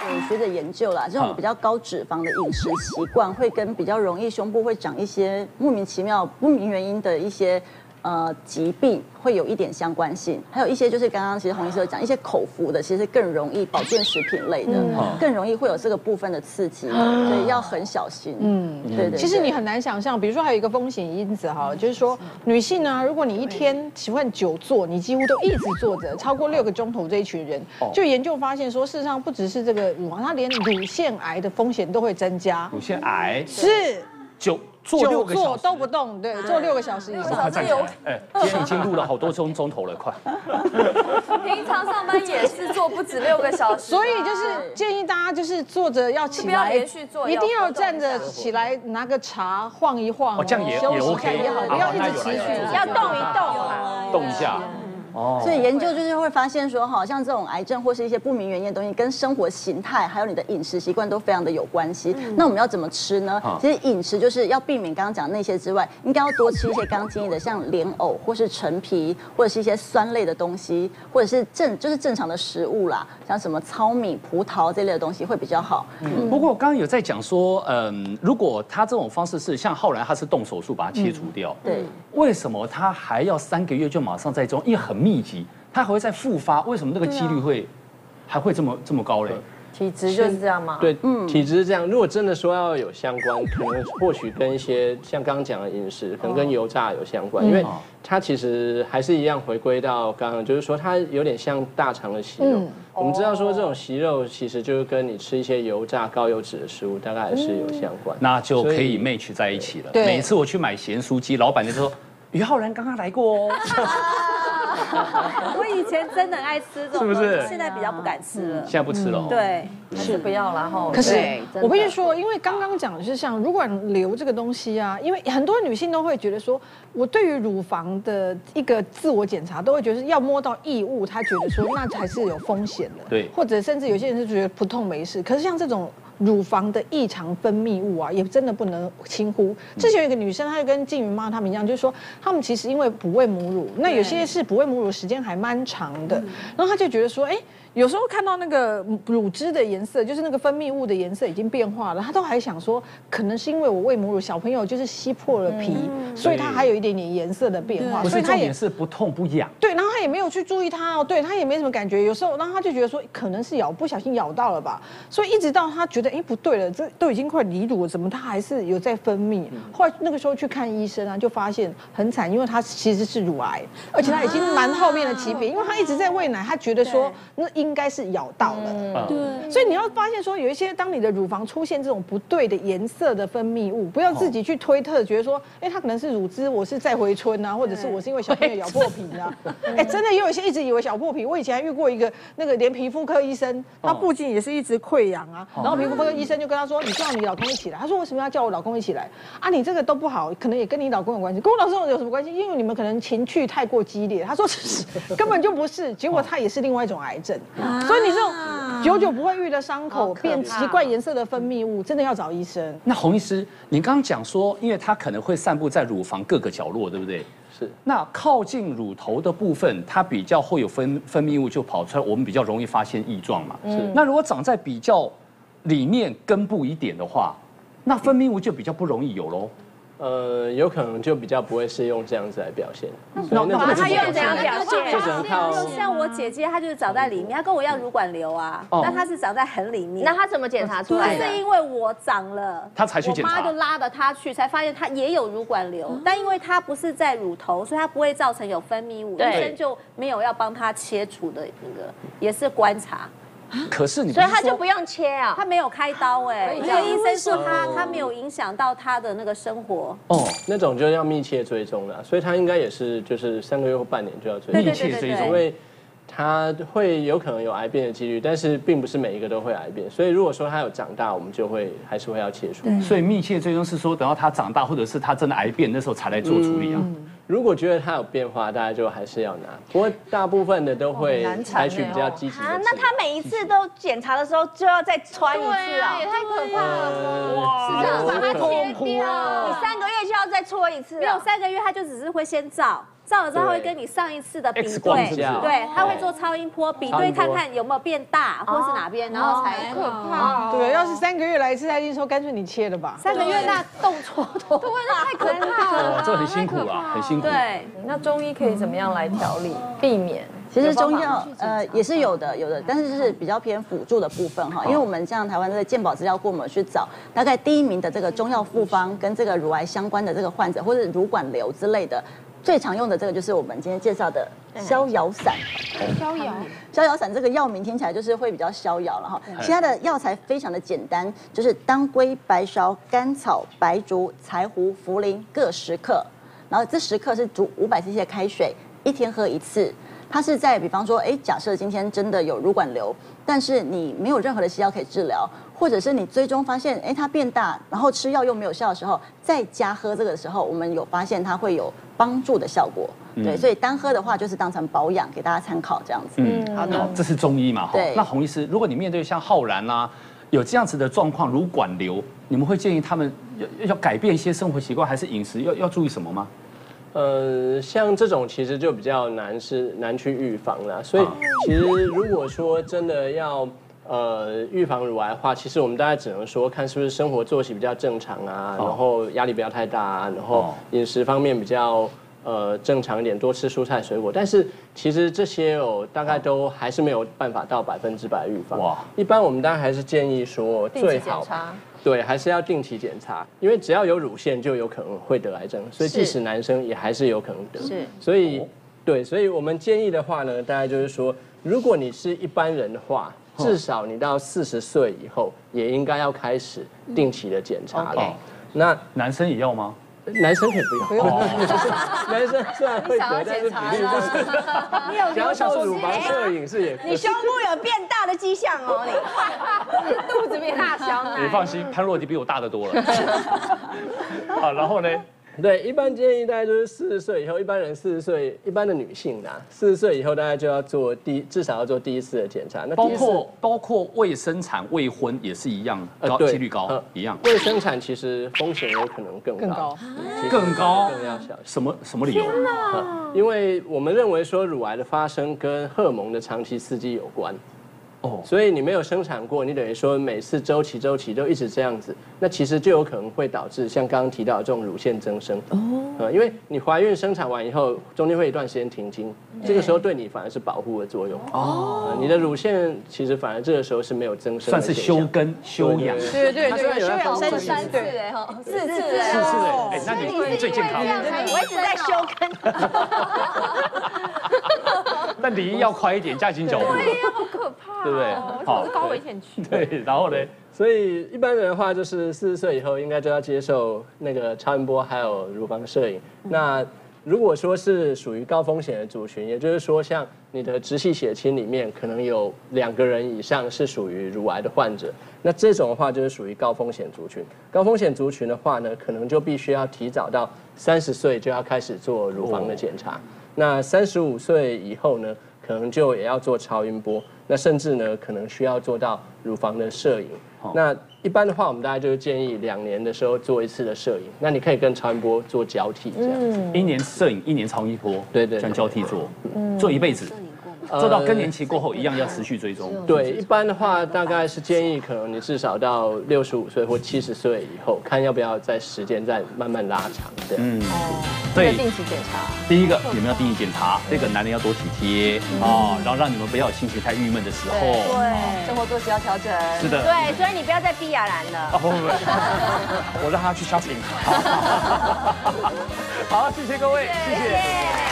学者研究啦，这种比较高脂肪的饮食习惯，会跟比较容易胸部会长一些莫名其妙、不明原因的一些疾病会有一点相关性，还有一些就是刚刚其实洪医师有讲，一些口服的其实更容易保健食品类的，更容易会有这个部分的刺激，所以要很小心。对。 其实你很难想象，比如说还有一个风险因子哈，就是说女性呢，如果你一天喜欢久坐，你几乎都一直坐着，超过6个钟头，这一群人，就研究发现说，事实上不只是这个乳房，它连乳腺癌的风险都会增加。 乳腺癌是坐6个小时都不动，对，坐6个小时以上。 站起来，今天已经录了好多钟头了，快。 平常上班也是坐不止6个小时， 所以就是建议大家就是坐着要起来， 不要连续坐， 一定要站着起来拿个茶晃一晃， 这样也 OK 也好，不要一直持续， 要动一动， 动一下。 所以研究就是会发现说，好像这种癌症或是一些不明原因的东西，跟生活形态还有你的饮食习惯都非常的有关系。那我们要怎么吃呢？其实饮食就是要避免刚刚讲那些之外，应该要多吃一些刚刚建议的，像莲藕或是陈皮，或者是一些酸类的东西，或者是正常的食物啦，像什么糙米、葡萄这类的东西会比较好。 不过我刚刚有在讲说，如果他这种方式是像浩然，他是动手术把它切除掉， 对， 为什么他还要3个月就马上再种？因为很密集，他还会再复发，为什么那个几率还会这么高嘞？ 体质就是这样吗？ 对，体质是这样。如果真的说要有相关，可能或许跟一些像刚刚讲的饮食，可能跟油炸有相关，因为它其实还是一样回归到刚刚，就是说它有点像大肠的息肉。我们知道说这种息肉其实就是跟你吃一些油炸、高油脂的食物，大概还是有相关。 那就可以 match 在一起了。每次我去买咸酥鸡，老板就说于浩然刚刚来过哦。 我以前真的很爱吃这种， 是不是？ 现在比较不敢吃了。 现在不吃了。 对，是不要了哈。 可是我必须说，因为刚刚讲的是像乳管瘤这个东西啊，因为很多女性都会觉得说，我对于乳房的一个自我检查，都会觉得要摸到异物，她觉得说那才是有风险的。 对， 或者甚至有些人是觉得不痛没事，可是像这种乳房的异常分泌物啊，也真的不能轻忽。之前有一个女生，她就跟静云妈他们一样，就是说他们其实因为哺喂母乳，那有些是哺喂母乳时间还蛮长的，然后她就觉得说，有时候看到那个乳汁的颜色，就是那个分泌物的颜色已经变化了，她都还想说，可能是因为我喂母乳，小朋友就是吸破了皮，所以它还有一点点颜色的变化， 所以重点是不痛不痒。 对，然后她也没有去注意它哦，对，她也没什么感觉。有时候，然后她就觉得说，可能是不小心咬到了吧，所以一直到她觉得，不对了，这都已经快离乳了，怎么它还是有在分泌？后来那个时候去看医生啊，就发现很惨，因为她其实是乳癌，而且她已经蛮后面的级别，因为她一直在喂奶，她觉得说那应该是咬到了。对，所以你要发现说，有一些当你的乳房出现这种不对的颜色的分泌物，不要自己去推测，觉得说，它可能是乳汁，我是再回春啊，或者是我是因为小朋友咬破皮啊。真的也有一些一直以为小破皮，我以前还遇过一个那个连皮肤科医生，他附近也是一直溃疡啊，然后皮肤科医生就跟他说，你叫你老公一起来。他说为什么要叫我老公一起来啊？你这个都不好，可能也跟你老公有关系。跟我老公有什么关系？因为你们可能情绪太过激烈。他说根本就不是，结果他也是另外一种癌症。所以你这种久久不会愈的伤口变奇怪颜色的分泌物，真的要找医生。 那洪医师，你刚刚讲说，因为它可能会散布在乳房各个角落，对不对？ 是。 那靠近乳头的部分，它比较会有分泌物就跑出来，我们比较容易发现异状嘛。是。那如果长在比较里面根部一点的话，那分泌物就比较不容易有喽。 有可能就比较不会是用这样子来表现。 他用这样表现， 就只能靠像我姐姐，她就是长在里面，她跟我一样乳管瘤啊，但她是长在很里面。 那她怎么检查出来的？ 是因为我长了， 她才去检查。 我妈就拉着她去，才发现她也有乳管瘤，但因为她不是在乳头，所以她不会造成有分泌物，医生就没有要帮她切除的那个，也是观察。 可是你所以他就不用切啊， 他没有开刀那个医生说他没有影响到他的那个生活那种就要密切追踪了，所以他应该也是就是3个月或半年就要追踪， 密切追踪， 因为他会有可能有癌变的几率，但是并不是每一个都会癌变，所以如果说他有长大，我们就还是会要切除。 所以密切追踪是说等到他长大，或者是他真的癌变那时候才来做处理啊。 如果觉得它有变化，大家就还是要拿。不过大部分的都会采取比较积极的。 那他每一次都检查的时候就要再穿一次啊， 也太可怕了！ 哇，是这样把它切掉，你3个月就要再搓一次。 没有3个月，他就只是会先照， 照了之后他会跟你上一次的比 X 光对， 是不是对，他会做超音波比对看看有没有变大或是哪边，然后才可怕。 对，要是3个月来一次，他一定说干脆你切了吧。 3个月那动错都对，那太可怕了。 这很辛苦啊，很辛苦。 对。 那中医可以怎么样来调理，避免？ 其实中药也是有的，但是就是比较偏辅助的部分哈，因为我们像台湾的健保资料库，我们去找大概第1名的这个中药复方跟这个乳癌相关的这个患者，或者乳管瘤之类的，最常用的这个就是我们今天介绍的逍遥散。逍遥散这个药名听起来就是会比较逍遥了哈，其他的药材非常的简单，就是当归、白芍、甘草、白术、柴胡、茯苓各10克，然后这10克是煮500cc的开水，1天喝1次。它是在比方说，假设今天真的有乳管瘤，但是你没有任何的西药可以治疗，或者是你最终发现，它变大，然后吃药又没有效的时候，再加喝这个的时候，我们有发现它会有帮助的效果。对，所以单喝的话就是当成保养，给大家参考这样子。 好的，这是中医嘛？ 对。 那洪医师，如果你面对像浩然啦，有这样子的状况，乳管瘤，你们会建议他们要改变一些生活习惯，还是饮食要注意什么吗？ 像这种其实就比较难去预防啦，所以其实如果说真的要预防乳癌的话，其实我们大概只能说看是不是生活作息比较正常啊，然后压力不要太大啊，然后饮食方面比较正常一点，多吃蔬菜水果。但是其实这些大概都还是没有办法到100%预防。哇！一般我们当然还是建议说最好。对，还是要定期检查，因为只要有乳腺就有可能会得癌症，所以即使男生也还是有可能得。是，所以我们建议的话呢，大概就是说，如果你是一般人的话，至少你到40岁以后也应该要开始定期的检查了。那男生也要吗？ 男生可以不用，男生虽然会得，但是比例不是。 你有想要做乳房摄影是也可以。 你胸部有变大的迹象哦，你肚子变大小奶。 你放心，潘若迪比我大得多了。好，然后呢？ 对，一般建议大概就是40岁以后，一般人40岁，一般的女性啦，40岁以后大概就要做至少要做第1次的检查。那包括未生产、未婚也是一样，几率高，一样。 未生产其实风险有可能更高， 更高， 更要小心。 什么理由？ 因为我们认为说乳癌的发生跟荷尔蒙的长期刺激有关。所以你没有生产过，你等于说每次周期都一直这样子，那其实就有可能会导致像刚刚提到的这种乳腺增生。因为你怀孕生产完以后，中间会一段时间停经，这个时候对你反而是保护的作用。你的乳腺其实反而这个时候是没有增生， 算是休根休养。 对，休养生息 4次4次哎，那你最健康。 我一直在休根。 但离医要快一点，加紧脚步。 对呀，好可怕， 对不对？ 好，高危险区。 对，然后呢？ 所以一般人的话，就是40岁以后应该就要接受那个超音波还有乳房摄影。那如果说是属于高风险的族群，也就是说像你的直系血亲里面可能有2个人以上是属于乳癌的患者，那这种的话就是属于高风险族群。高风险族群的话呢，可能就必须要提早到30岁就要开始做乳房的检查。那35岁以后呢，可能就也要做超音波，那甚至呢，可能需要做到乳房的摄影。那一般的话，我们大概就是建议2年的时候做1次的摄影。那你可以跟超音波做交替，这样 1年摄影，1年超音波， 对， 这样交替做，做一辈子。做到更年期过后，一样要持续追踪。 对，一般的话，大概是建议可能你至少到65岁或70岁以后，看要不要在时间再慢慢拉长。对， 所以定期检查。 第一个，你们要定期检查；第二个，男人要多体贴啊，然后让你们不要有心情太郁闷的时候。 对，生活作息要调整。 是的。 对，所以你不要再逼亚兰了。 不，我让他去 shopping。好，谢谢各位，谢谢。